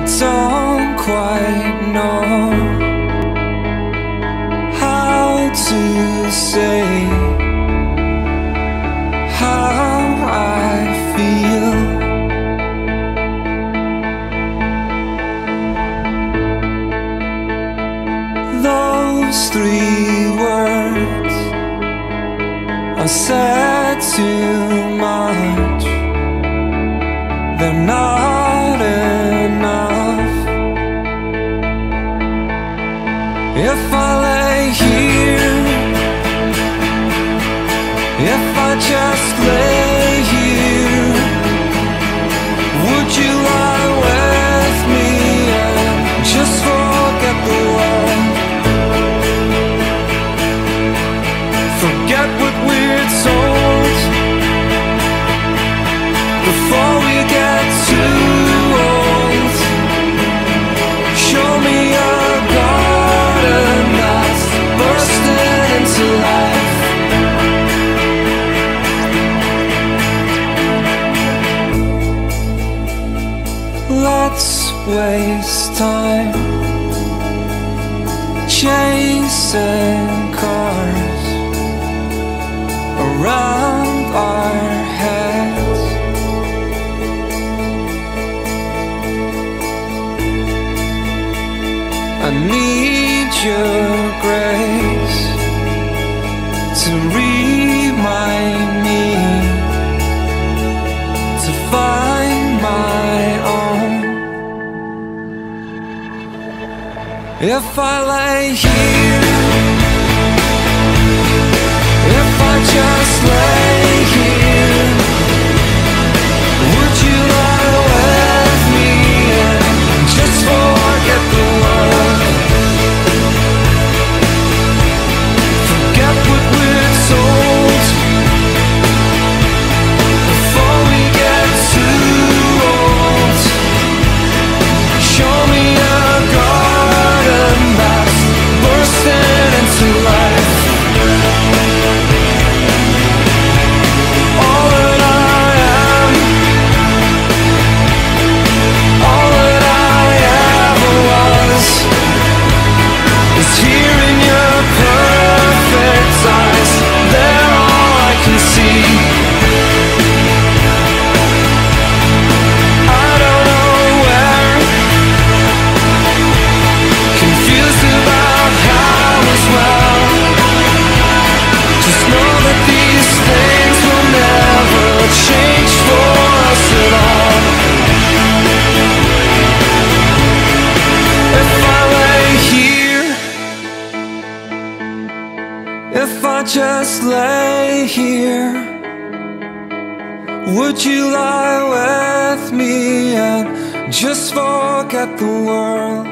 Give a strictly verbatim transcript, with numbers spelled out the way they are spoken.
don't quite know how to say how I feel. Those three words are said too much. They're not enough. If I lay here, if I just lay here, would you lie with me and just forget the world? Forget what we're told before we get too old. Show me a garden that's bursting into life. Let's waste time chasing cars around our heads. I need your grace to remind me to find my own. If I lay here, if I just lay here, would you lie with me and just forget the world? Forget what we're told before we get too old. Show me a garden that's bursting into life. All that I am, all that I ever was, is here in your perfect eyes. They're all I can see. I don't know where, confused about how as well. Just know that these things will never change for us at all. If I lay here, if I just lay here, would you lie with me and just forget the world?